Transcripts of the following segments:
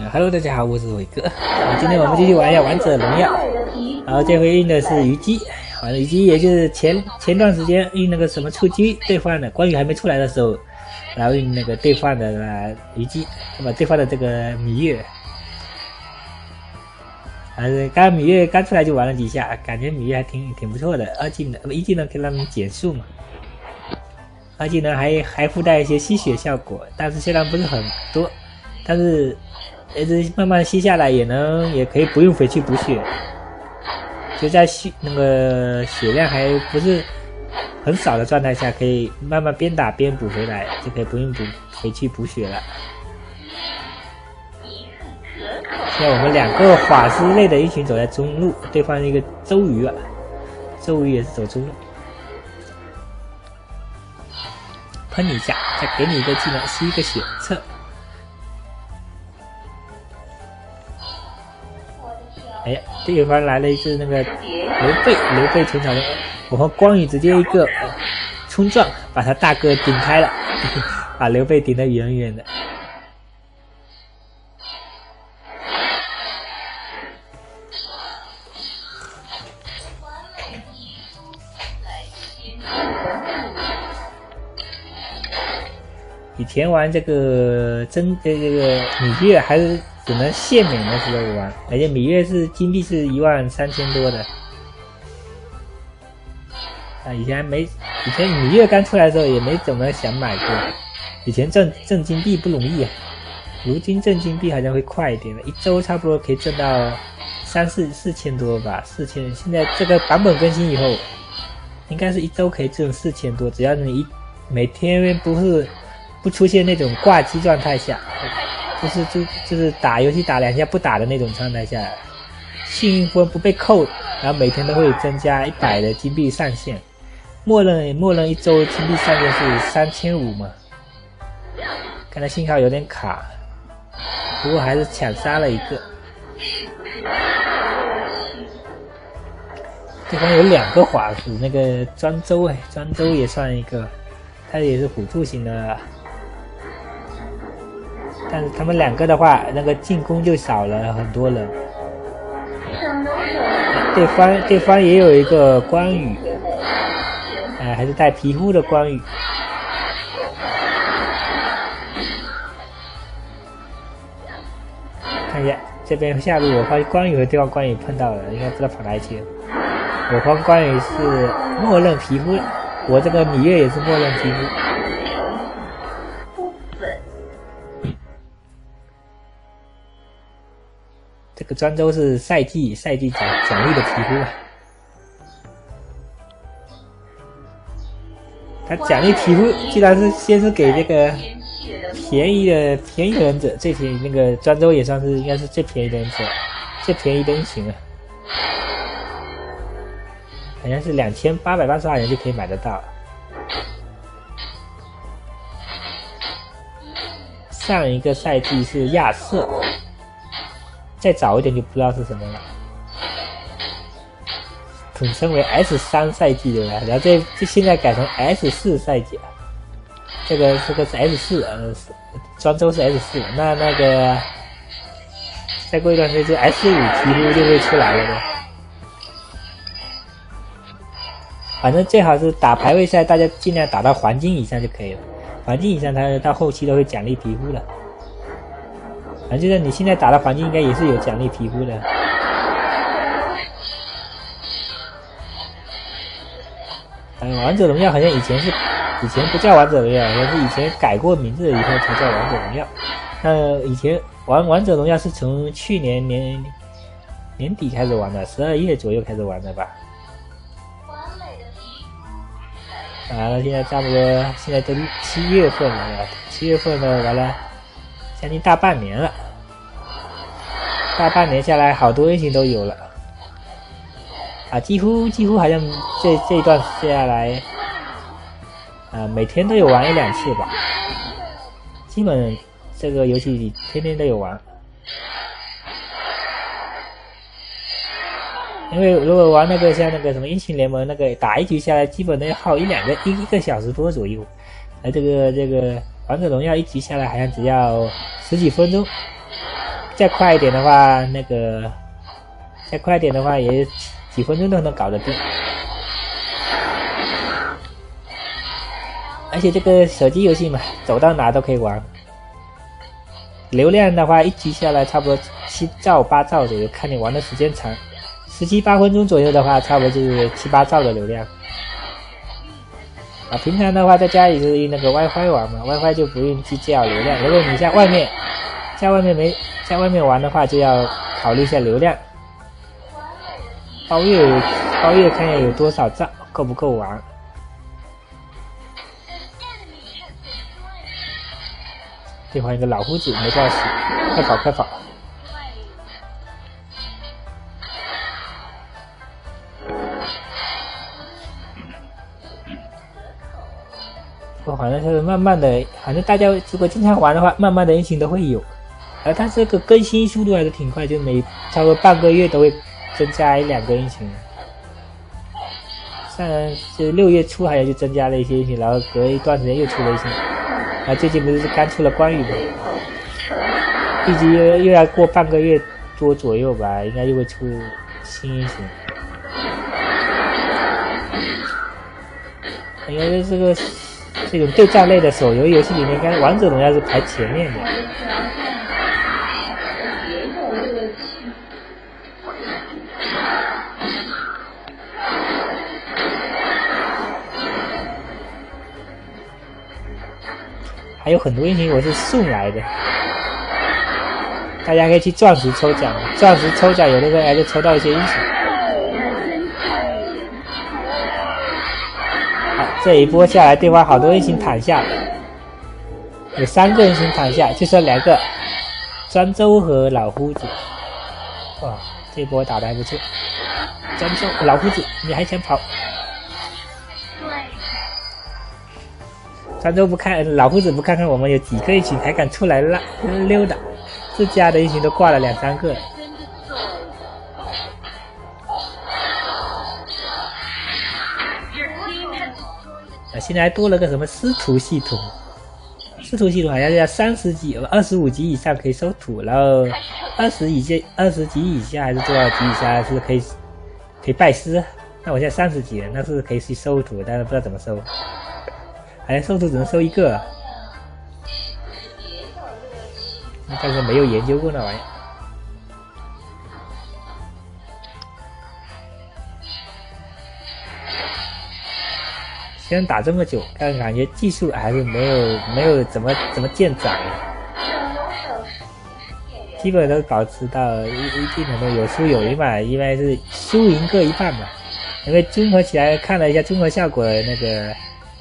Hello， 大家好，我是伟哥。今天我们继续玩一下《王者荣耀》，然后这回运的是虞姬，完了虞姬也就是前段时间运那个什么触击兑换的，关羽还没出来的时候，然后运那个兑换的虞姬，对吧？兑换的这个芈月，刚芈月刚出来就玩了几下，感觉芈月还挺不错的。二技能一技能可以让你减速嘛，二技能还附带一些吸血效果，但是虽然不是很多。但是一直慢慢吸下来也可以不用回去补血，就在那个血量还不是很少的状态下，可以慢慢边打边补回来，就可以不用回去补血了。现在我们两个法师类的一群走在中路，对方一个周瑜啊，周瑜也是走中路，喷你一下，再给你一个技能吸一个血撤。哎呀，对方来了一只那个刘备屯草人，我和关羽直接一个冲撞，把他大哥顶开了，把刘备顶得远远的。以前玩这个芈月还是只能限免的时候玩，而且芈月是金币是13000多的。以前芈月刚出来的时候也没怎么想买过，以前挣金币不容易啊，如今挣金币好像会快一点了，一周差不多可以挣到4千多吧，4000。现在这个版本更新以后，应该是一周可以挣4000多，只要你每天不出现那种挂机状态下，就是打游戏打2下不打的那种状态下，幸运分不被扣，然后每天都会增加100的金币上限，默认一周金币上限是3500嘛。看来信号有点卡，不过还是抢杀了一个。对方有2个法师，那个庄周也算一个，他也是辅助型的。但是他们2个的话，那个进攻就少了很多人。对方也有一个关羽，还是带皮肤的关羽。看一下这边下路，我发现关羽和对方关羽碰到了，应该不知道跑哪里去了。我方关羽是默认皮肤，我这个芈月也是默认皮肤。这个庄周是赛季奖励的皮肤啊，他奖励皮肤居然是先是给这个便宜的忍者，最便宜那个庄周也算是应该是最便宜的忍者，最便宜的英雄啊，好像是2882元就可以买得到。上一个赛季是亚瑟。再早一点就不知道是什么了，统称为 S3 赛季对吧？然后这现在改成 S4 赛季了，这个是 S4，庄周是 S4，那个再过一段时间就 S5 皮肤就会出来了的。反正最好是打排位赛，大家尽量打到黄金以上就可以了，黄金以上它到后期都会奖励皮肤的。反正就是你现在打的黄金应该也是有奖励皮肤的。王者荣耀好像以前不叫王者荣耀，好像是以前改过名字以后才叫王者荣耀。那以前玩王者荣耀是从去年年底开始玩的，12月左右开始玩的吧。完了，现在差不多现在都7月份了，7月份了，完了。将近大半年了，大半年下来，好多英雄都有了，几乎好像这一段下来，每天都有玩1-2次吧，基本这个游戏天天都有玩。因为如果玩那个像那个什么英雄联盟那个打一局下来，基本都要耗1个小时多左右，而这个王者荣耀一局下来好像只要10几分钟， 再快一点的话，再快一点的话，也几分钟都能搞得定。而且这个手机游戏嘛，走到哪都可以玩。流量的话，一局下来差不多7兆8兆左右，看你玩的时间长。17、8分钟左右的话，差不多就是7、8兆的流量。平常的话在家里是用那个 WiFi 玩嘛 ，WiFi 就不用计较流量。如果你在外面玩的话，就要考虑一下流量。包月看看有多少兆，够不够玩。这换一个老胡子，没多少死，快跑快跑！不过反正是慢慢的，反正大家如果经常玩的话，慢慢的运行都会有。它这个更新速度还是挺快，就差不多半个月都会增加1、2个运行。就6月初好像就增加了一些运行，然后隔一段时间又出了一些。最近不是刚出了关羽吗？预计又要过半个月多左右吧，应该又会出新英雄。应该是这种对战类的手游游戏里面，应该王者荣耀是排前面的。还有很多英雄我是送来的，大家可以去钻石抽奖，钻石抽奖有的时候还是抽到一些英雄。好，这一波下来，对方好多英雄躺下，有3个英雄躺下，就剩2个，庄周和老胡子。哇，这波打得还不错。庄周，老胡子，你还想跑？庄周不看，老胡子不看看我们有几个英雄还敢出来溜达，自家的英雄都挂了2、3个。现在还多了个什么师徒系统，师徒系统好像是要30级、25级以上可以收徒，然后20级以下还是多少级以下是可以拜师。那我现在30级了，那是可以去收徒，但是不知道怎么收。好像收徒只能收1个，但是没有研究过那玩意儿。虽然打这么久，但感觉技术还是没有怎么见长，基本都保持到一定程度，有输有赢吧，因为是输赢各一半嘛。因为综合起来看了一下综合效果，那个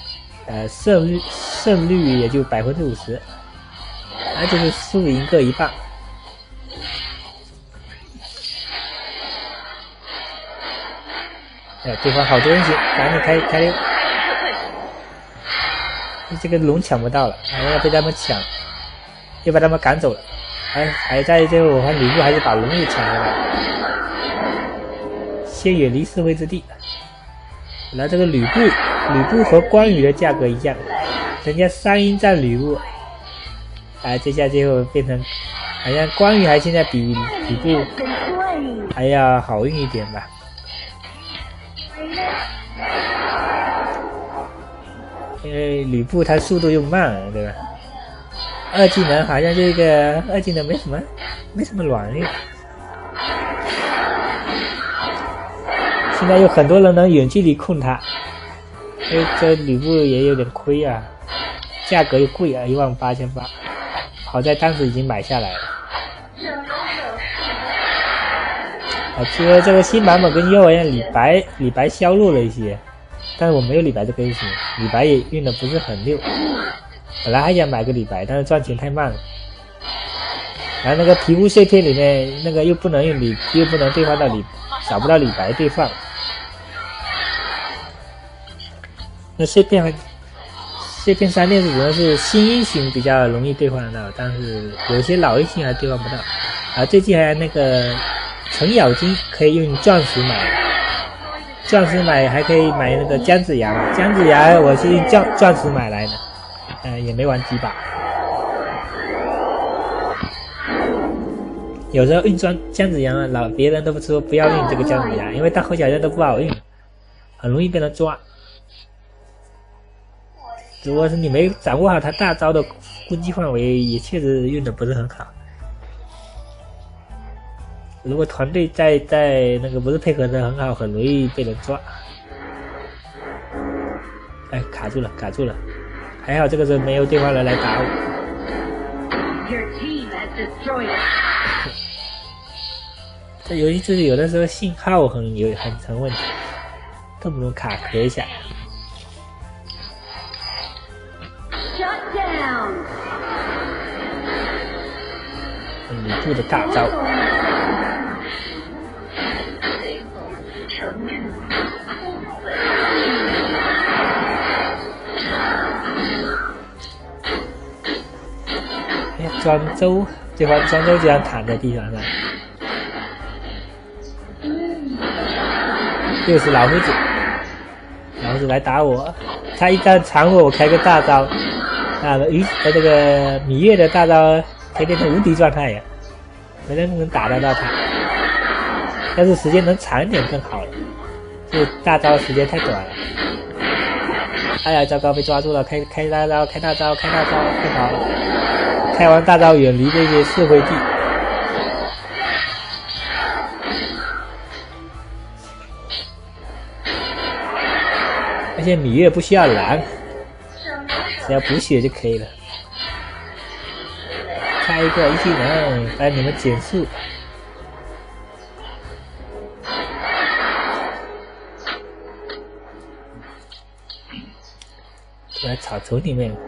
胜率也就50%，那就是输赢各一半。对方好多英雄，赶紧开溜！这个龙抢不到了，要被他们抢，又把他们赶走了。还在最后，我看吕布还是把龙给抢回来，先远离社会之地。然后这个吕布和关羽的价格一样，人家3英战吕布，这下最后变成好像关羽还现在比吕布还要好运一点吧。因为吕布他速度又慢，对吧？2技能好像这个2技能没什么卵用。现在有很多人能远距离控他，所以这吕布也有点亏啊，价格又贵啊，18800，好在当时已经买下来了。除了这个新版本跟幼儿园李白削弱了一些。但是我没有李白这个英雄，李白也运的不是很溜。本来还想买个李白，但是赚钱太慢了。然后那个皮肤碎片里面那个又不能兑换到找不到李白兑换。那碎片3链只能是新英雄比较容易兑换得到，但是有些老英雄还兑换不到。最近还那个程咬金可以用钻石买。钻石买还可以买那个姜子牙，姜子牙我是用钻石买来的，也没玩几把。 有时候运姜子牙啊，别人都不说不要运这个姜子牙，因为到后期好像都不好运，很容易被人抓。如果是你没掌握好他大招的攻击范围，也确实运的不是很好。如果团队在那个不是配合的很好，很容易被人抓。哎，卡住了，还好这个时候没有对方人来打我。这游戏就是有的时候信号很成问题，动不动卡壳一下。吕布的大招。庄周，对方庄周居然躺在地上，又是老胡子，老胡子来打我，他一旦缠我，我开个大招，这个芈月的大招可以变成无敌状态呀，没人能打得到他。要是时间能长一点更好了，这大招时间太短了。哎呀，糟糕，被抓住了！开大招，快跑！开完大招远离这些是非地。而且芈月不需要蓝，只要补血就可以了。开一个一技能帮你们减速。在草丛里面，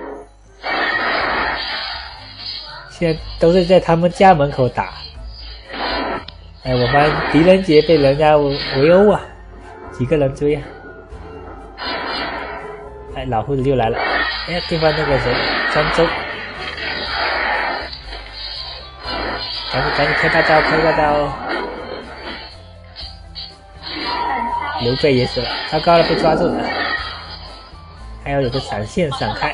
现在都是在他们家门口打。哎，我发现狄仁杰被人家围殴啊，几个人追啊！哎，老胡子又来了！哎，对方那个谁，庄周，赶紧开大招！刘备也死了，糟糕了，被抓住了。还要有个闪现闪开。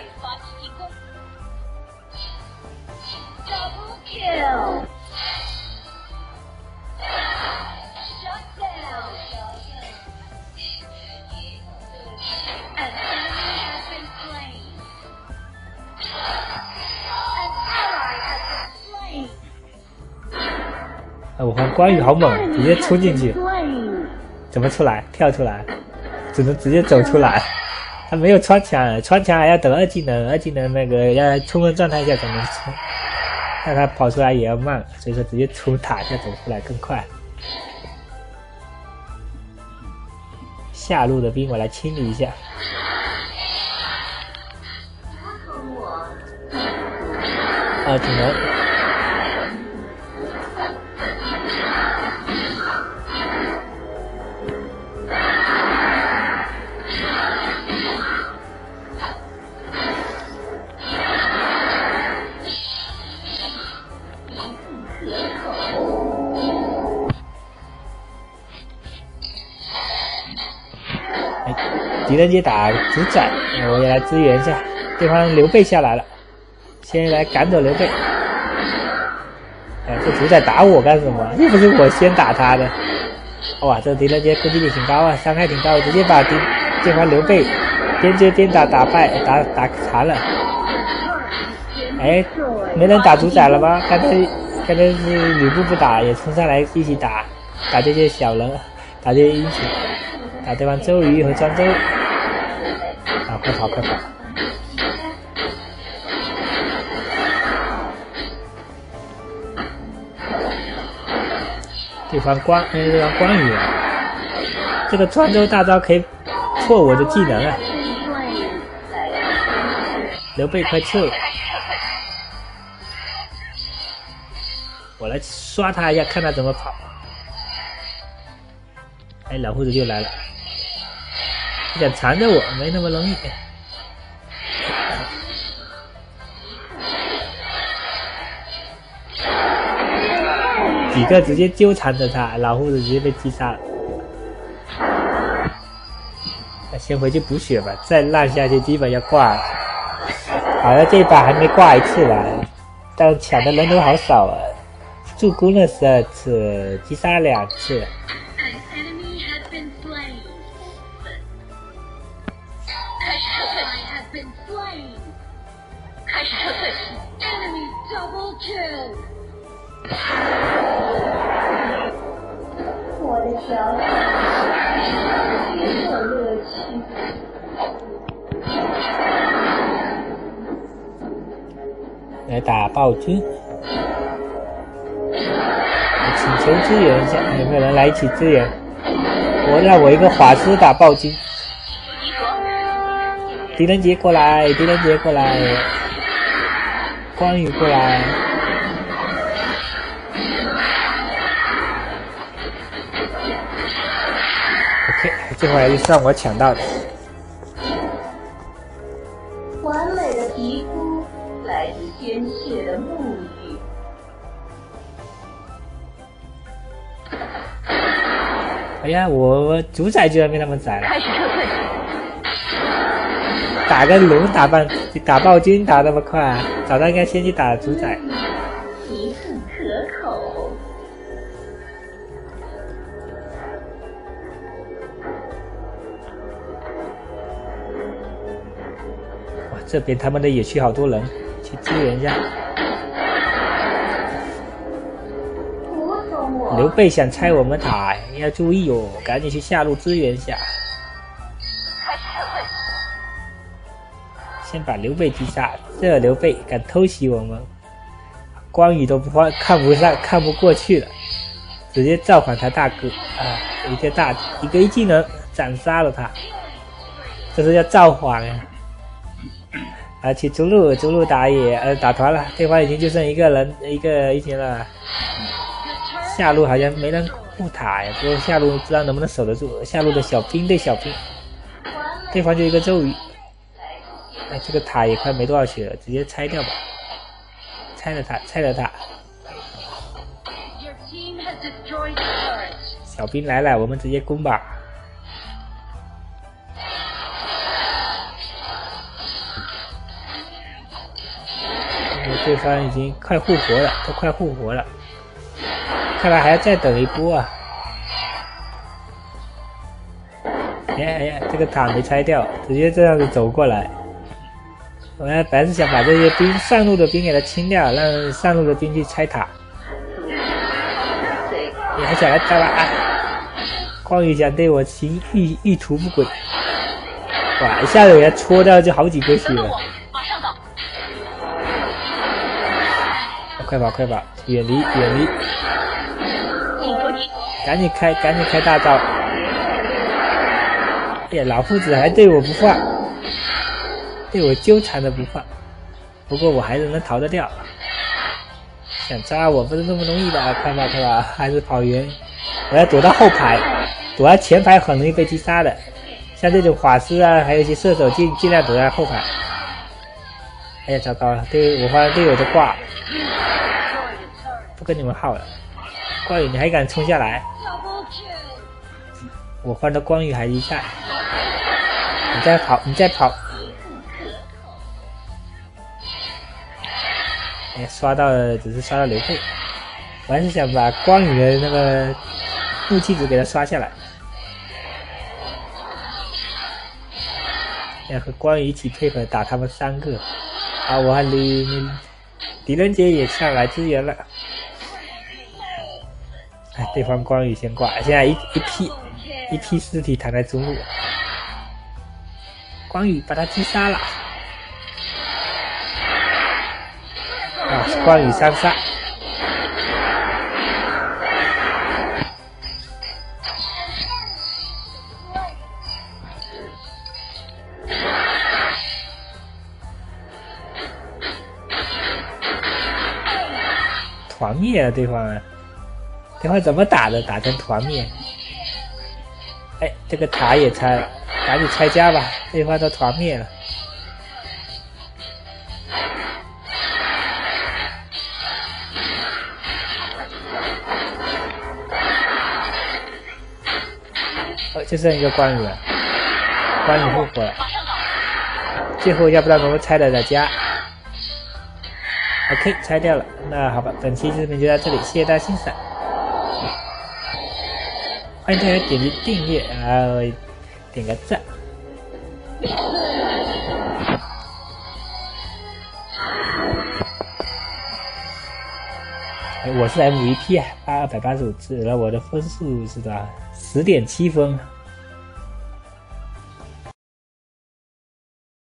我看关羽好猛，直接冲进去，怎么出来？跳出来，只能直接走出来。他没有穿墙，穿墙还要等二技能那个要充分状态下才能冲，但他跑出来也要慢，所以说直接从塔下走出来更快。下路的兵我来清理一下。二技能。狄仁杰打主宰，我也来支援一下。对方刘备下来了，先来赶走刘备。这主宰打我干什么？又不是我先打他的。哇，这狄仁杰攻击力挺高啊，伤害挺高，直接把对方刘备边接边打败，打残了。哎，没人打主宰了吗？刚才是吕布不打，也冲上来一起打这些小人，打这些英雄，打对方周瑜和庄周。啊，快跑！对方关羽啊，这个庄周大招可以破我的技能啊！刘备快撤！我来刷他一下，看他怎么跑。哎，老胡子就来了，想缠着我，没那么容易。几个直接纠缠着他，老胡子直接被击杀了。那先回去补血吧，再烂下去基本要挂了。好像这一把还没挂一次吧，但抢的人都好少啊。 助攻了12次，击杀2次。 开始撤退 ！Enemy double kill！ 我的条件没有乐趣。 来打暴君，请求支援一下，有没有人来一起支援？让我一个法师打暴君。狄仁杰过来，狄仁杰过来，关羽过来。OK， 这回还是算我抢到的。 完美的皮肤来自鲜血的沐浴。 哎呀，我主宰居然被他们宰了。 开始撤退。 打个龙打暴君打那么快啊！早上应该先去打主宰。 皮肤可口。 哇，这边他们的野区好多人，去支援一下。刘备想拆我们塔，要注意哦，赶紧去下路支援一下。先把刘备击杀，这刘备敢偷袭我们，关羽都看不过去了，直接召唤他大哥啊！一个一技能斩杀了他，这是叫造反啊！啊，去中路打野打团了，对方已经就剩一个人一个一技了，下路好像没人护塔呀，不过下路不知道能不能守得住，下路的小兵对小兵，对方就一个咒语。哎，这个塔也快没多少血了，直接拆掉吧！拆了它！小兵来了，我们直接攻吧！对方已经快复活了，都快复活了，看来还要再等一波啊！哎呀，这个塔没拆掉，直接这样子走过来。我本来是想把这些上路的兵给他清掉，让上路的兵去拆塔。你还想来招了啊？关羽想对我行意图不轨，哇！一下子给他戳掉就好几个血了。快跑！远离！赶紧开大招！哎呀，老夫子还对我不放。对我纠缠的不放，不过我还是能逃得掉。想抓我不是那么容易的，快跑！还是跑远。我要躲到后排，躲在前排很容易被击杀的。像这种法师啊，还有一些射手尽量躲在后排。哎呀，糟糕了！我发现队友都挂了，不跟你们耗了。关羽，你还敢冲下来？我换到关羽还一下，你再跑！哎，只是刷到刘备，我还是想把关羽的那个怒气值给他刷下来，要和关羽一起配合打他们3个。好，我和狄仁杰也上来支援了。哎，对方关羽先挂，现在一批尸体躺在中路，关羽把他击杀了。啊，关羽3杀，团灭了对方啊！对方怎么打的？打成团灭！哎，这个塔也拆了，赶紧拆家吧！对方都团灭了。就剩一个关羽了，关羽复活了，最后要不然我们拆了他家。 OK， 拆掉了。那好吧，本期视频就到这里，谢谢大家欣赏。欢迎大家点击订阅，然后点个赞。我是 MVP 啊，285次，然后我的分数是多少？10.7分。